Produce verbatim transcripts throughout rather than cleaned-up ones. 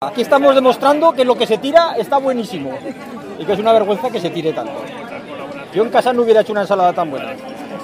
Aquí estamos demostrando que lo que se tira está buenísimo y que es una vergüenza que se tire tanto. Yo en casa no hubiera hecho una ensalada tan buena.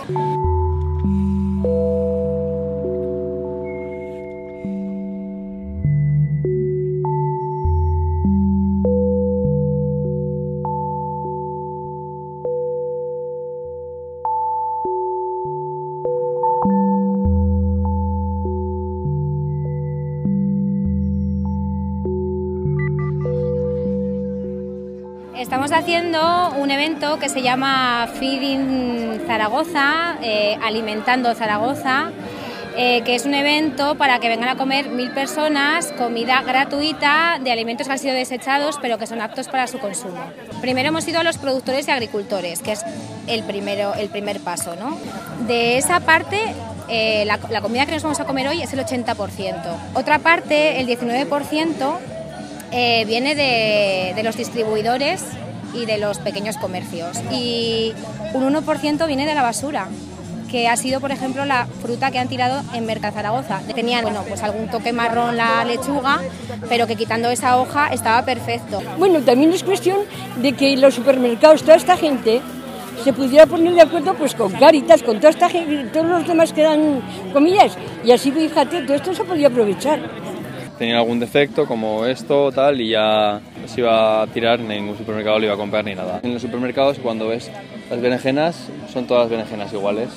Estamos haciendo un evento que se llama Feeding Zaragoza, eh, Alimentando Zaragoza, eh, que es un evento para que vengan a comer mil personas, comida gratuita de alimentos que han sido desechados pero que son aptos para su consumo. Primero hemos ido a los productores y agricultores, que es el, primero, el primer paso, ¿no? De esa parte, eh, la, la comida que nos vamos a comer hoy es el ochenta por ciento. Otra parte, el diecinueve por ciento, Eh, viene de, de los distribuidores y de los pequeños comercios, y un uno por ciento viene de la basura, que ha sido, por ejemplo, la fruta que han tirado en Merca Zaragoza. Tenían, bueno, pues algún toque marrón la lechuga, pero que quitando esa hoja estaba perfecto. Bueno, también es cuestión de que los supermercados, toda esta gente, se pudiera poner de acuerdo pues con Cáritas, con toda esta gente, todos los demás que dan comillas, y así, fíjate, todo esto se podía aprovechar. Tenía algún defecto como esto tal y ya no se iba a tirar, ni ningún supermercado lo iba a comprar ni nada. En los supermercados, cuando ves las berenjenas, son todas las berenjenas iguales,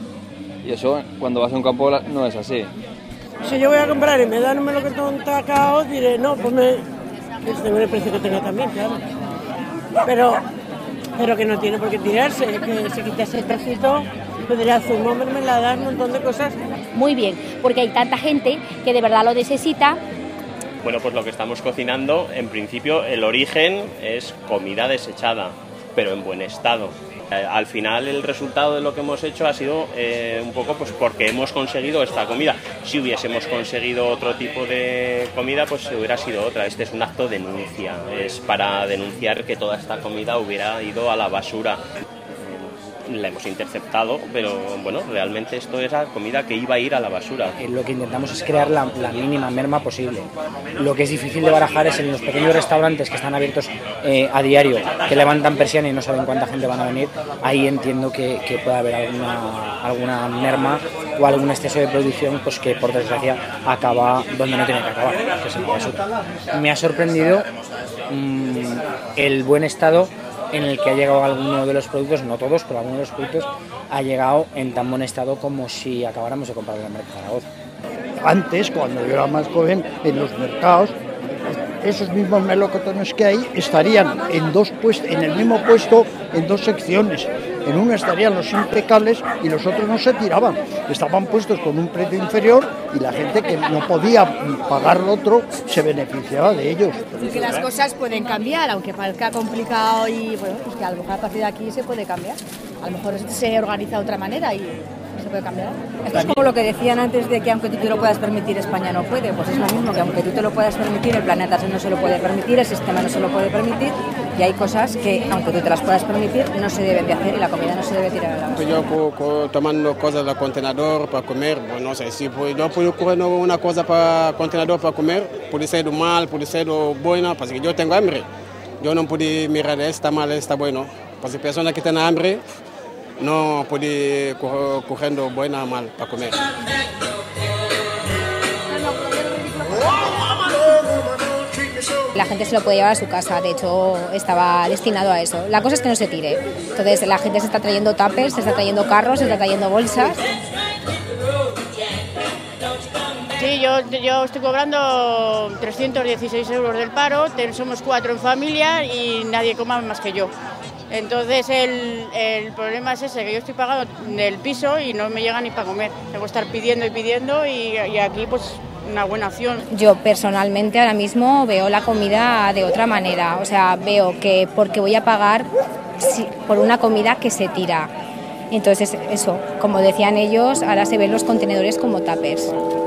y eso cuando vas a un campo no es así. Si yo voy a comprar y me dan un melocotón tacao, diré no, pues me tengo el precio que tenga también, claro, pero pero que no tiene por qué tirarse, que se quita ese trocito, podría zumo, mermelada, un montón de cosas. Muy bien, porque hay tanta gente que de verdad lo necesita. Bueno, pues lo que estamos cocinando, en principio el origen es comida desechada, pero en buen estado. Eh, al final el resultado de lo que hemos hecho ha sido eh, un poco pues porque hemos conseguido esta comida. Si hubiésemos conseguido otro tipo de comida, pues hubiera sido otra. Este es un acto de denuncia, es para denunciar que toda esta comida hubiera ido a la basura. La hemos interceptado, pero bueno, realmente esto era comida que iba a ir a la basura. Lo que intentamos es crear la, la mínima merma posible. Lo que es difícil de barajar es en los pequeños restaurantes que están abiertos eh, a diario, que levantan persiana y no saben cuánta gente van a venir. Ahí entiendo que, que puede haber alguna, alguna merma o algún exceso de producción, pues que por desgracia acaba donde no tiene que acabar, que es en la basura. Me ha sorprendido mmm, el buen estado en el que ha llegado alguno de los productos, no todos, pero alguno de los productos ha llegado en tan buen estado como si acabáramos de comprar en el mercado de Zaragoza. Antes, cuando yo era más joven, en los mercados, esos mismos melocotones que hay estarían en, dos puest- en el mismo puesto en dos secciones. En uno estarían los impecables y los otros no se tiraban. Estaban puestos con un precio inferior y la gente que no podía pagar lo otro se beneficiaba de ellos. Y que las cosas pueden cambiar, aunque parezca complicado, y bueno, pues que a lo mejor a partir de aquí se puede cambiar. A lo mejor se organiza de otra manera y se puede cambiar. Esto es como lo que decían antes de que aunque tú te lo puedas permitir, España no puede. Pues es lo mismo, que aunque tú te lo puedas permitir, el planeta no se lo puede permitir, el sistema no se lo puede permitir, y hay cosas que aunque tú te las puedas permitir no se deben de hacer, y la comida no se debe tirar a la basura. Yo co- co- tomando cosas del contenedor para comer, bueno, no sé si pues, yo puedo coger una cosa para contenedor para comer, puede ser mal, puede ser bueno, porque yo tengo hambre. Yo no puedo mirar está mal, está bueno. Porque personas que tienen hambre no puede co- cogiendo buena o mal para comer. La gente se lo puede llevar a su casa, de hecho estaba destinado a eso. La cosa es que no se tire. Entonces la gente se está trayendo tuppers, se está trayendo carros, se está trayendo bolsas. Sí, yo, yo estoy cobrando trescientos dieciséis euros del paro, somos cuatro en familia y nadie coma más que yo. Entonces el, el problema es ese, que yo estoy pagando del piso y no me llega ni para comer. Tengo que estar pidiendo y pidiendo y, y aquí pues una buena opción. Yo personalmente ahora mismo veo la comida de otra manera, o sea, veo que porque voy a pagar sí, por una comida que se tira. Entonces eso, como decían ellos, ahora se ven los contenedores como tuppers.